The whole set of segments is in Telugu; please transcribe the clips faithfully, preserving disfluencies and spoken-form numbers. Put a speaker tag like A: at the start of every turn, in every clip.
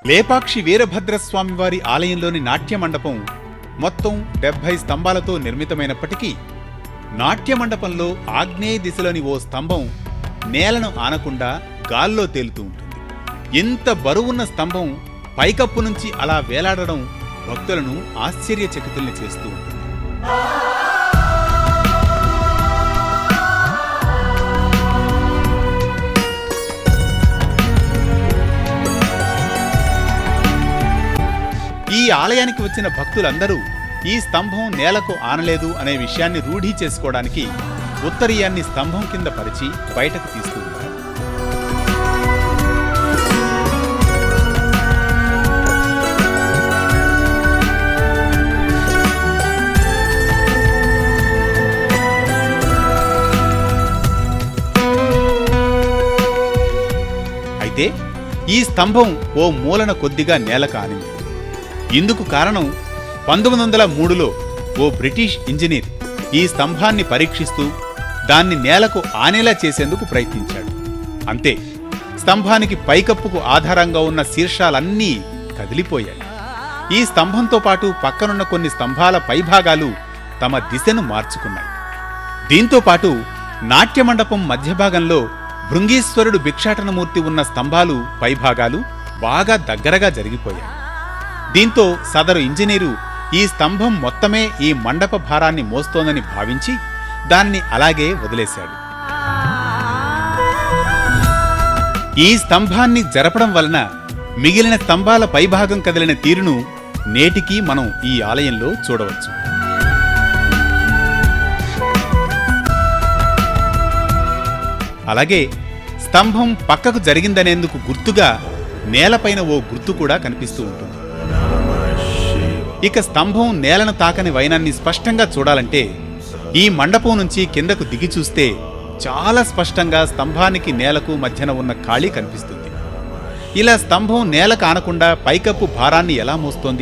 A: లేపాక్షి వీరభద్రస్వామివారి ఆలయంలోని నాట్య మండపం మొత్తం డెబ్బై స్తంభాలతో నిర్మితమైనప్పటికీ నాట్య మండపంలో ఆగ్నేయ దిశలోని ఓ స్తంభం నేలను ఆనకుండా గాల్లో తేలుతూ ఉంటుంది. ఇంత బరువున్న స్తంభం పైకప్పు నుంచి అలా వేలాడడం భక్తులను ఆశ్చర్యచకితుల్ని చేస్తూ ఉంటుంది. ఈ ఆలయానికి వచ్చిన భక్తులందరూ ఈ స్తంభం నేలకు ఆనలేదు అనే విషయాన్ని రూఢీ చేసుకోవడానికి ఉత్తరీయాన్ని స్తంభం కింద పరిచి బయటకు తీస్తూ ఉంటారు. అయితే ఈ స్తంభం ఓ మూలన కొద్దిగా నేలకు ఆనింది. ఇందుకు కారణం పంతొమ్మిది వందల మూడులో ఓ బ్రిటిష్ ఇంజనీర్ ఈ స్తంభాన్ని పరీక్షిస్తూ దాన్ని నేలకు ఆనేలా చేసేందుకు ప్రయత్నించాడు. అంతే, స్తంభానికి పైకప్పుకు ఆధారంగా ఉన్న శీర్షాలన్నీ కదిలిపోయాయి. ఈ స్తంభంతో పాటు పక్కనున్న కొన్ని స్తంభాల పైభాగాలు తమ దిశను మార్చుకున్నాయి. దీంతో పాటు నాట్యమండపం మధ్యభాగంలో భృంగీశ్వరుడు భిక్షాటనమూర్తి ఉన్న స్తంభాలు పైభాగాలు బాగా దగ్గరగా జరిగిపోయాయి. దీంతో సదరు ఇంజనీరు ఈ స్తంభం మొత్తమే ఈ మండప భారాన్ని మోస్తోందని భావించి దాన్ని అలాగే వదిలేశాడు. ఈ స్తంభాన్ని జరపడం వలన మిగిలిన స్తంభాల పైభాగం కదిలిన తీరును నేటికీ మనం ఈ ఆలయంలో చూడవచ్చు. అలాగే స్తంభం పక్కకు జరిగిందనేందుకు గుర్తుగా నేలపైన ఓ గుర్తు కూడా కనిపిస్తూ ఉంటుంది. ఇక స్తంభం నేలను తాకని వైనాన్ని స్పష్టంగా చూడాలంటే ఈ మండపం నుంచి కిందకు దిగి చూస్తే చాలా స్పష్టంగా స్తంభానికి నేలకు మధ్యన ఉన్న ఖాళీ కనిపిస్తుంది. ఇలా స్తంభం నేల కానకుండా పైకప్పు భారాన్ని ఎలా మోస్తోంది?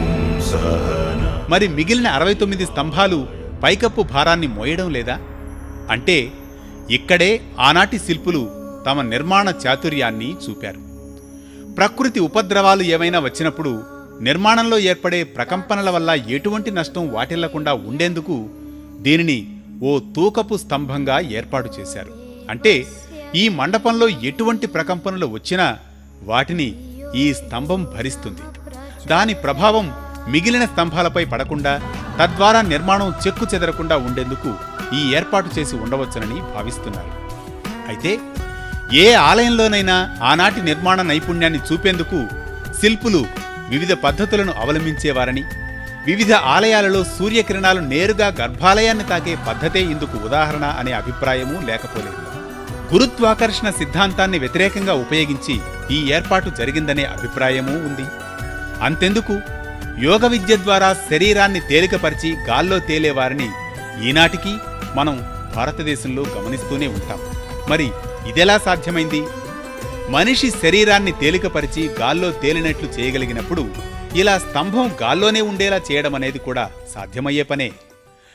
A: మరి మిగిలిన అరవై తొమ్మిది స్తంభాలు పైకప్పు భారాన్ని మోయడం లేదా? అంటే ఇక్కడే ఆనాటి శిల్పులు తమ నిర్మాణ చాతుర్యాన్ని చూపారు. ప్రకృతి ఉపద్రవాలు ఏవైనా వచ్చినప్పుడు నిర్మాణంలో ఏర్పడే ప్రకంపనల వల్ల ఎటువంటి నష్టం వాటిల్లకుండా ఉండేందుకు దీనిని ఓ తూకపు స్తంభంగా ఏర్పాటు చేశారు. అంటే ఈ మండపంలో ఎటువంటి ప్రకంపనలు వచ్చినా వాటిని ఈ స్తంభం భరిస్తుంది. దాని ప్రభావం మిగిలిన స్తంభాలపై పడకుండా, తద్వారా నిర్మాణం చెక్కు చెదరకుండా ఉండేందుకు ఈ ఏర్పాటు చేసి ఉండవచ్చునని భావిస్తున్నారు. అయితే ఏ ఆలయంలోనైనా ఆనాటి నిర్మాణ నైపుణ్యాన్ని చూపేందుకు శిల్పులు వివిధ పద్ధతులను అవలంబించేవారని, వివిధ ఆలయాలలో సూర్యకిరణాలు నేరుగా గర్భాలయాన్ని తాకే పద్ధతే ఇందుకు ఉదాహరణ అనే అభిప్రాయమూ లేకపోలేదు. గురుత్వాకర్షణ సిద్ధాంతాన్ని వ్యతిరేకంగా ఉపయోగించి ఈ ఏర్పాటు జరిగిందనే అభిప్రాయమూ ఉంది. అంతెందుకు, యోగ విద్య ద్వారా శరీరాన్ని తేలికపరిచి గాల్లో తేలేవారిని ఈనాటికి మనం భారతదేశంలో గమనిస్తూనే ఉంటాం. మరి ఇదెలా సాధ్యమైంది? మనిషి శరీరాన్ని తేలికపరిచి గాల్లో తేలినట్లు చేయగలిగినప్పుడు ఇలా స్తంభం గాల్లోనే ఉండేలా చేయడం అనేది కూడా సాధ్యమయ్యే పనే.